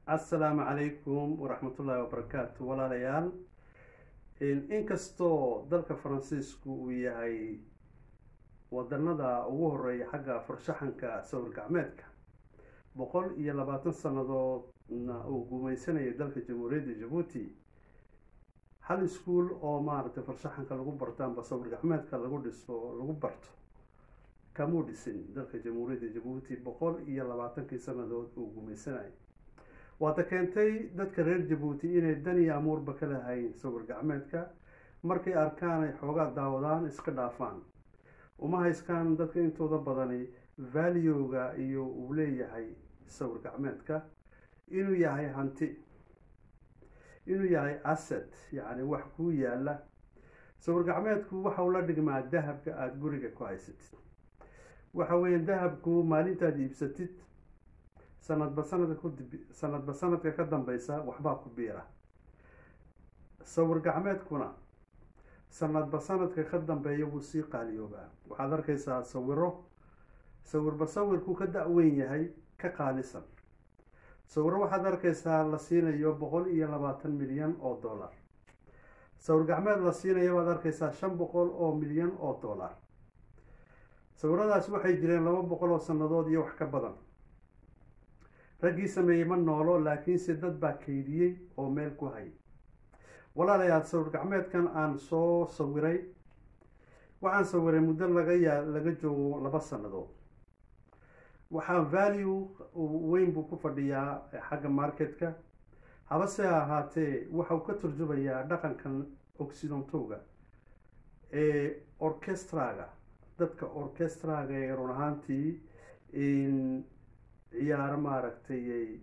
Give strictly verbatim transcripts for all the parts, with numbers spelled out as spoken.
السلام عليكم ورحمة الله وبركاته ولا ليال إن كستو دلك فرانسيسكو وياي ودندا ugu horeeya xagga farshaxanka sawir gacmeedka boqol iyo labaatan sanadoodna uu gumaysanayay dalka jamhuuriyadda Djibouti hal iskuul oo maaragtay farshaxanka lagu bartaanba sawir gacmeedka lagu dhiso lagu barto kamu dhisin dalka jamhuuriyadda Djibouti boqol iyo labaatan sanadood uu gumaysanayay waata keentay dadka reer Djibouti inay dan iyo amuurba ka lahayn sawir gacmeedka markay arkaan ay xoogaa daawadaan iska dhaafaan uma haystaan dadka intooda badani value-ga iyo uu leeyahay sawir gacmeedka inuu yahay hanti inuu yahay asset yani wax ku yaala sawir gacmeedku waxa uu la dhigmaa dahabka aad guriga ku haysatid waxa weeyaan dahabku maalintaad iibsatid sanadba sanadka ku sanadba sanadka ka dambaysa waxbaa ku biira sawir gacmeedkuna sanadba sanadka ka dambeeya wuu sii qaaliyoobaa waxaad arkaysaa sawiro sawirba sawirku ka da'weyn yahay ka qaalisan sawiro waxaad arkaysaa la siinayo boqol iyo labaatan milyan oo dollar sawir gacmeed la siinayo waad arkaysaa shan boqol oo milyan oo dollar sawiradaas waxay jireen laba boqol oo sanadood iyo wax ka badan raggii sameeyey ma noolo laakiinse dad baa kaydiyey oo meel ku hay walaalayaal sawir gacmeedkan aan soo sawiray waxaan sawiray muddo laga yaa laga joogo laba sanadood waxaa value weyn buu ku fadhiyaa xagga marketka habase ahaatee waxa uu ka turjumayaa dhaqankan occidentowga ee orchestraga dadka orchestraga ee run ahaantii in ciyaaro maaragtay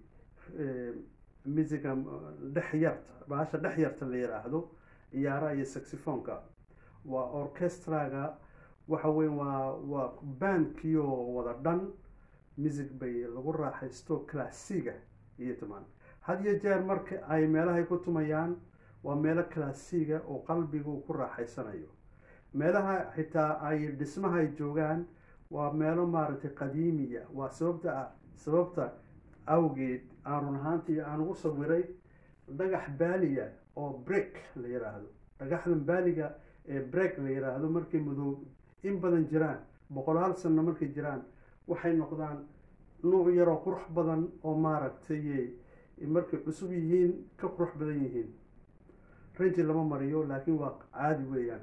musica dhex yarta baasha dhex yarta la yiraahdo ciyaaraha iyo saxophone-ka waa orchestraga waxa weyn waa waa bandkiyo wada dhan music bay lagu raaxaysto classiga iyo tamaan had iyo jeer marka ay meelaha ku tumayaan waa meelo classiga oo qalbigu ku raaxaysanayo meelaha xitaa ay dhismaha ay joogaan waa meelo maaragtay qadiimiya waa sababta sababta awgeed aan run ahaantii aan ugu sawiray dhagax baaliya oo brick la yiraahdo dhagaxdan baaliga ee brick la yiraahdo markay madow in badan jiraan boqolaal sano markay jiraan waxay noqdaan nooc yar oo qurux badan oo maaragtay markay cusub yihiin ka qurux badan yihiin range lama mariyo laakiin waa caadi weeyaan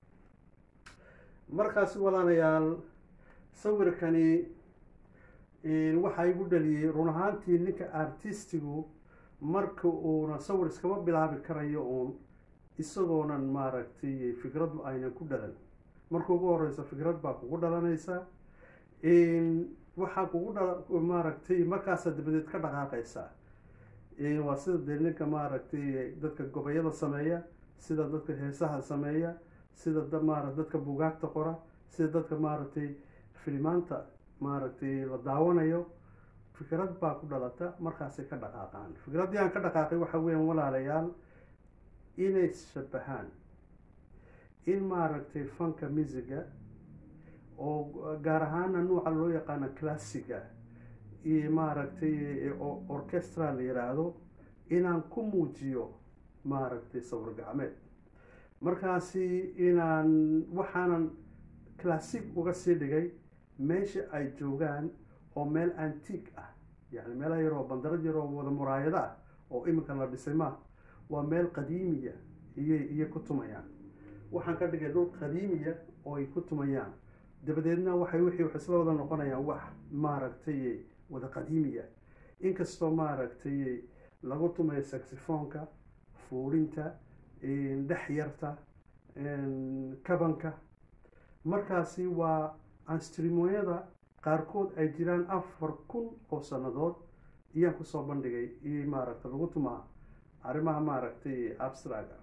markaas walaalayaal sawirkani waxa igu dhaliyay run ahaantii ninka artistigu marka uuna sawir iskama bilaabi karayo uun isagoonan maaragtay fikradu aynan ku dhalan marka ugu horeysa fikrad baa kugu dhalanaysa waxaa kugu dhala maaragtay markaasa dabadeed ka dhaqaaqaysaa waa sida dee ninka maaragtay dadka gobayada sameeya sida dadka heesaha sameeya sida maara dadka bugaagta qora sida dadka maaragtay filmaanta maaragtay la daawanayo fikrad baa ku dhalata markaasay ka dhaqaaqaan fikraddii aan ka dhaqaaqay waxa weeyaan walaalayaal inay shabahaan in maaragtay fanka musiga oo gaar ahaana nuuca loo yaqaano classiga iyo maaragtay orchestra la yiraahdo inaan ku muujiyo maaragtay sawir gacmeed markaasi inaan waxaanan classic uga sii dhigay meesha ay joogaan oo meel antique ah yani meelaha yaroo bandarad yaroo wada muraayada ah oo iminka la dhisay ma waa meel qadiimiya iyo iyo ku tumayaan waxaan ka dhigay dhul qadiimiya oo ay ku tumayaan dabadeedna waxay wixii wax isla wada noqonayaan wax maaragtay wada qadiimiya inkastoo maaragtay lagu tumayo saxophone-ka fuulinta dhex yarta kabanka markaasi waa anstrimoyada qaarkood ay jiraan afar kun oo sanadood iyaan kusoo bandhigay iyo maaragtay lagu tumaa arrimaha maaragtay abstraga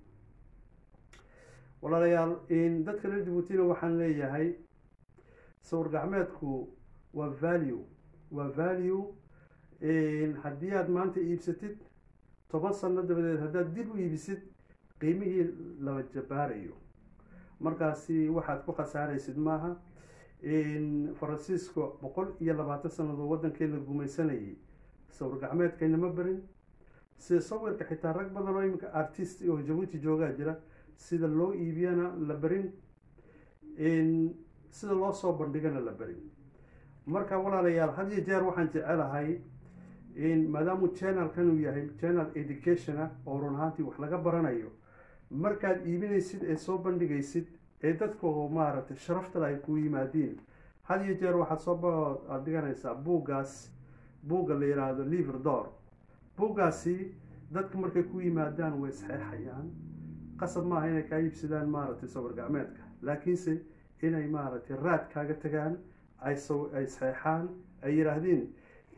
walaalayaal dadka reer Djibouti waxaan leeyahay sawir gacmeedku waa value waa value haddii aad maanta iibsatid toban sano dabadeed haddaad dib u iibisid qiimihii laba jabaarayo markaasi waxaad ku khasaaraysid maaha Francisco boqol iyo labaatan sanadood waddankeena gumaysanayay sawir gacmeedkayna ma barin sida sawirka xitaa rag badan oo iminka artist oo Djibouti joogaa jira sida loo iibiyana la barin in sida loo soo bandhigana la barin marka walaalayaal had iyo jeer waxaan jecelahay in maadaama channelkan uu yahay channel education ah oo run ahaantii wax laga baranayo markaad iibinaysid ee soo bandhigaysid ee dadku maaragtay sharafta ay ku yimaadiin had iyo jeer waxaad soo dhiganaysaa buuggaas buugga la yiraahdo livre d'or buuggaasi dadku markay ku yimaadaan way saxeexayaan qasab maaha inay kaa iibsadaan maaragtay sawir gacmeedka laakiinse inay maaragtay raad kaaga tagaan ay soo ay saxeexaan ay yiraahdeen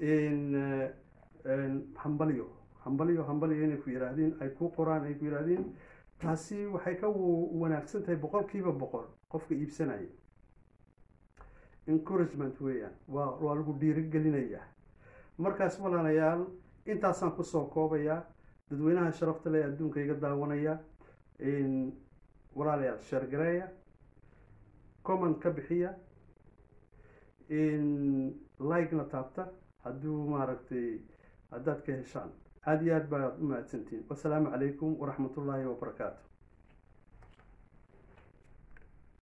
in hambalyo hambalyo hambalyo inay ku yiraahdeen ay ku qoraan ay ku yiraahdeen taasi waxay ka wanaagsan tahay boqolkiiba boqol qofka iibsanaya encouragement weeyaan waa waa lagu dhiirigelinayaa markaas walaalayaal intaasaan kusoo koobayaa dadweynaha sharafta leh adduunka iga daawanaya in walaalayaal share gareeya comment ka bixiya in like na taabta hadduu maaragtay haddaad ka heshaan aad iyo aad baad u mahadsantihiin wasalaamu calaykum waraxmatullaahi wabarakaatu